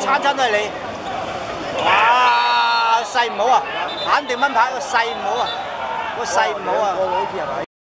餐餐都係你。哇！勢唔好啊，肯定蚊牌個勢唔好啊，個勢唔好啊。